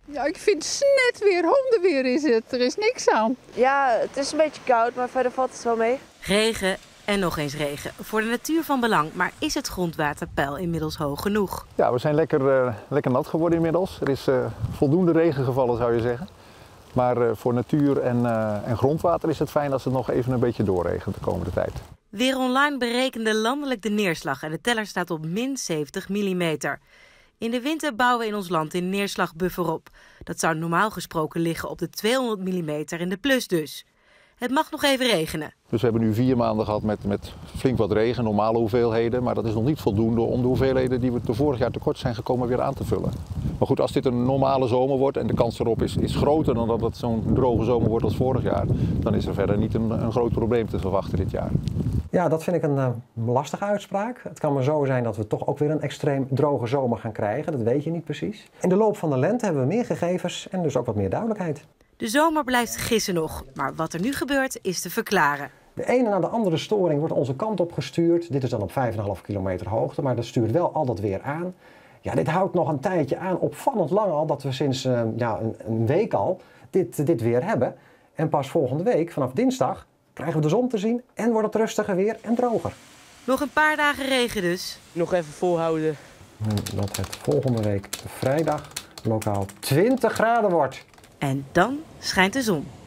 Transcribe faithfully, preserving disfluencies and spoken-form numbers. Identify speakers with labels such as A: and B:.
A: Ja, ik vind het net weer, hondenweer is het. Er is niks aan.
B: Ja, het is een beetje koud, maar verder valt het wel mee.
C: Regen en nog eens regen. Voor de natuur van belang, maar is het grondwaterpeil inmiddels hoog genoeg?
D: Ja, we zijn lekker, uh, lekker nat geworden inmiddels. Er is uh, voldoende regen gevallen, zou je zeggen. Maar uh, voor natuur en, uh, en grondwater is het fijn als het nog even een beetje doorregent de komende tijd.
C: Weer Online berekende landelijk de neerslag en de teller staat op min zeventig millimeter. In de winter bouwen we in ons land een neerslagbuffer op. Dat zou normaal gesproken liggen op de tweehonderd millimeter in de plus dus. Het mag nog even regenen.
D: Dus we hebben nu vier maanden gehad met, met flink wat regen, normale hoeveelheden. Maar dat is nog niet voldoende om de hoeveelheden die we er vorig jaar tekort zijn gekomen weer aan te vullen. Maar goed, als dit een normale zomer wordt en de kans erop is, is groter dan dat het zo'n droge zomer wordt als vorig jaar, dan is er verder niet een, een groot probleem te verwachten dit jaar.
E: Ja, dat vind ik een uh, lastige uitspraak. Het kan maar zo zijn dat we toch ook weer een extreem droge zomer gaan krijgen. Dat weet je niet precies. In de loop van de lente hebben we meer gegevens en dus ook wat meer duidelijkheid.
C: De zomer blijft gissen nog, maar wat er nu gebeurt is te verklaren.
E: De ene na de andere storing wordt onze kant op gestuurd. Dit is dan op vijf komma vijf kilometer hoogte, maar dat stuurt wel al dat weer aan. Ja, dit houdt nog een tijdje aan, opvallend lang al, dat we sinds uh, ja, een, een week al dit, dit weer hebben. En pas volgende week, vanaf dinsdag, krijgen we de zon te zien en wordt het rustiger weer en droger.
C: Nog een paar dagen regen dus.
B: Nog even volhouden.
E: En dat het volgende week vrijdag lokaal twintig graden wordt.
C: En dan schijnt de zon.